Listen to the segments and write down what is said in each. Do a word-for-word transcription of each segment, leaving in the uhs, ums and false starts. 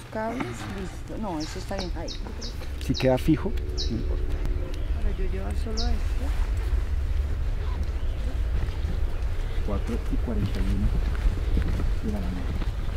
cables, listo. No, eso está bien ahí. Si queda fijo, no importa. Para yo llevar solo esto. cuatro y cuarenta y uno de la mañana.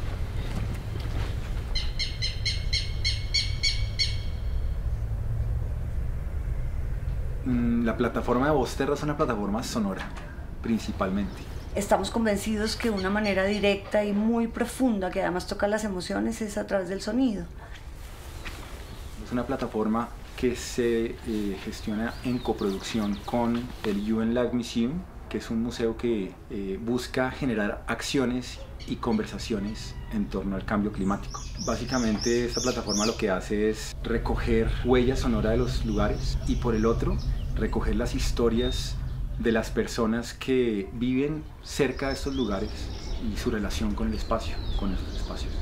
La plataforma de Vosterra es una plataforma sonora, principalmente. Estamos convencidos que una manera directa y muy profunda, que además toca las emociones, es a través del sonido. Es una plataforma que se eh, gestiona en coproducción con el U N Lag Museum, que es un museo que eh, busca generar acciones y conversaciones en torno al cambio climático. Básicamente esta plataforma lo que hace es recoger huella sonora de los lugares y por el otro recoger las historias de las personas que viven cerca de estos lugares y su relación con el espacio, con esos espacios.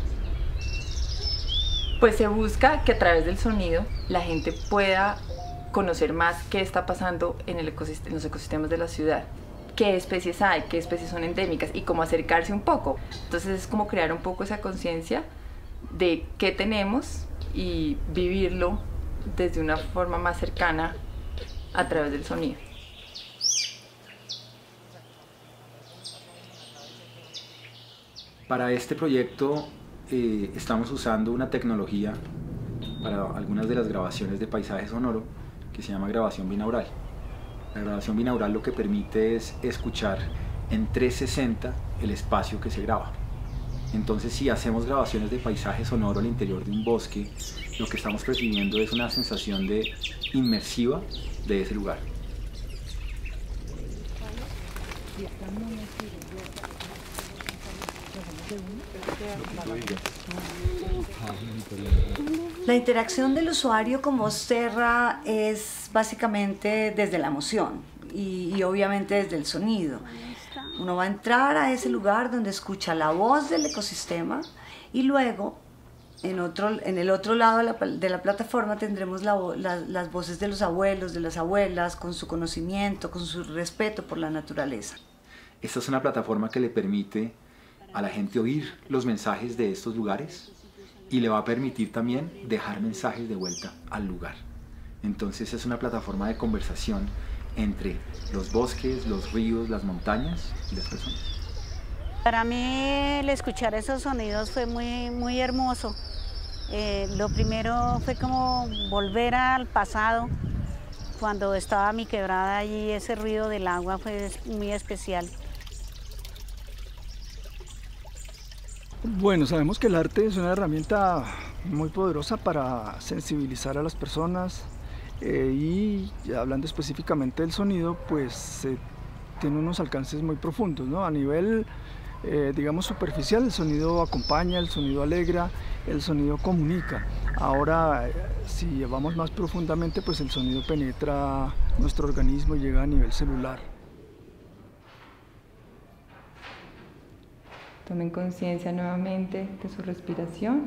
Pues se busca que a través del sonido la gente pueda conocer más qué está pasando en, el ecosist- en los ecosistemas de la ciudad. Qué especies hay, qué especies son endémicas y cómo acercarse un poco. Entonces es como crear un poco esa conciencia de qué tenemos y vivirlo desde una forma más cercana a través del sonido. Para este proyecto eh, estamos usando una tecnología para algunas de las grabaciones de paisaje sonoro que se llama grabación binaural. La grabación binaural lo que permite es escuchar en trescientos sesenta el espacio que se graba. Entonces, si hacemos grabaciones de paisaje sonoro al interior de un bosque, lo que estamos percibiendo es una sensación de inmersiva de ese lugar. La interacción del usuario con Vosterra es básicamente desde la emoción y, y obviamente desde el sonido. Uno va a entrar a ese lugar donde escucha la voz del ecosistema y luego en, otro, en el otro lado de la, de la plataforma tendremos la, la, las voces de los abuelos, de las abuelas, con su conocimiento, con su respeto por la naturaleza. Esta es una plataforma que le permite a la gente oír los mensajes de estos lugares y le va a permitir también dejar mensajes de vuelta al lugar. Entonces es una plataforma de conversación entre los bosques, los ríos, las montañas y las personas. Para mí el escuchar esos sonidos fue muy, muy hermoso. Eh, lo primero fue como volver al pasado, cuando estaba mi quebrada allí, ese ruido del agua fue muy especial. Bueno, sabemos que el arte es una herramienta muy poderosa para sensibilizar a las personas eh, y hablando específicamente del sonido, pues eh, tiene unos alcances muy profundos, ¿no? A nivel, eh, digamos, superficial, el sonido acompaña, el sonido alegra, el sonido comunica. Ahora, eh, si llevamos más profundamente, pues el sonido penetra nuestro organismo y llega a nivel celular. Tomen conciencia nuevamente de su respiración.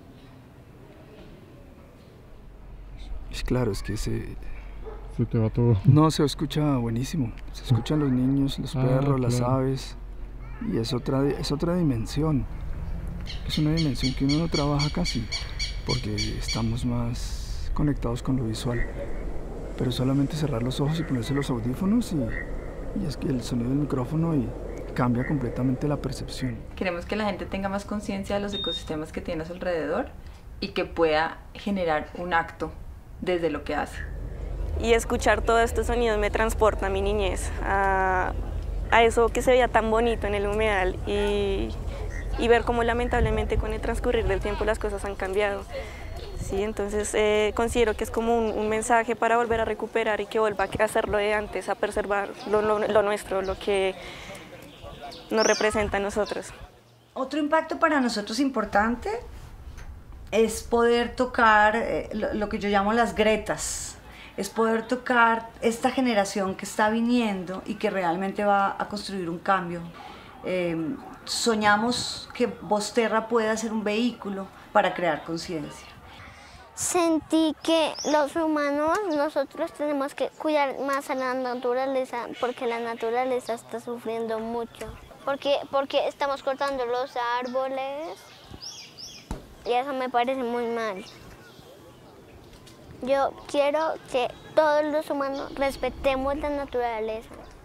Es claro, es que se... Se te va todo. No, se escucha buenísimo. Se escuchan los niños, los Ah, perros, las claro. aves. Y es otra, es otra dimensión. Es una dimensión que uno no trabaja casi, porque estamos más conectados con lo visual. Pero solamente cerrar los ojos y ponerse los audífonos y, y es que el sonido del micrófono y cambia completamente la percepción. Queremos que la gente tenga más conciencia de los ecosistemas que tiene a su alrededor y que pueda generar un acto desde lo que hace. Y escuchar todos estos sonidos me transporta a mi niñez, a, a eso que se veía tan bonito en el humedal y, y ver cómo lamentablemente con el transcurrir del tiempo las cosas han cambiado. Sí, entonces eh, considero que es como un, un mensaje para volver a recuperar y que vuelva a hacerlo de antes, a preservar lo, lo, lo nuestro, lo que nos representa a nosotros. Otro impacto para nosotros importante es poder tocar eh, lo, lo que yo llamo las gretas, es poder tocar esta generación que está viniendo y que realmente va a construir un cambio. Eh, soñamos que Vosterra pueda ser un vehículo para crear conciencia. Sentí que los humanos, nosotros tenemos que cuidar más a la naturaleza porque la naturaleza está sufriendo mucho. Porque, porque estamos cortando los árboles y eso me parece muy mal. Yo quiero que todos los humanos respetemos la naturaleza.